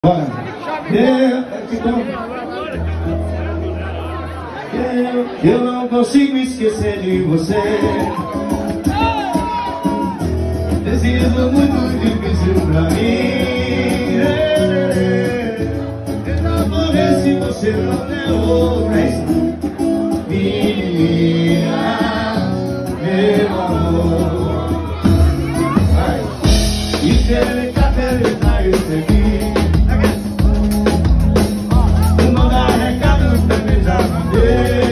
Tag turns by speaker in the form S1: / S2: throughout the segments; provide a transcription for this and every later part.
S1: Eu não consigo esquecer de você. Tem sido muito difícil pra mim. Eu não vou ver se você não é outra. Menina, meu amor. E querer cabeça eu segui. Mandar recado também já mandei.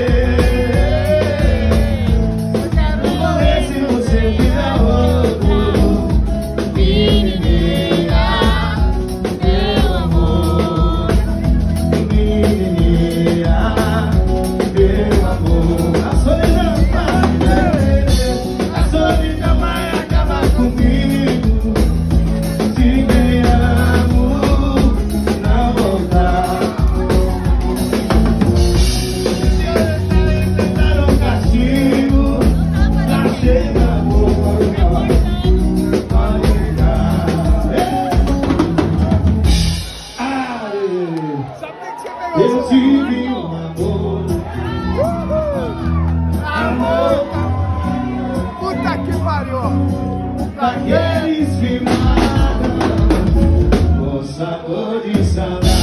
S1: Eu tive um amor, amor,
S2: puta que pariu!
S1: daqueles que matam, com sabor de saudade.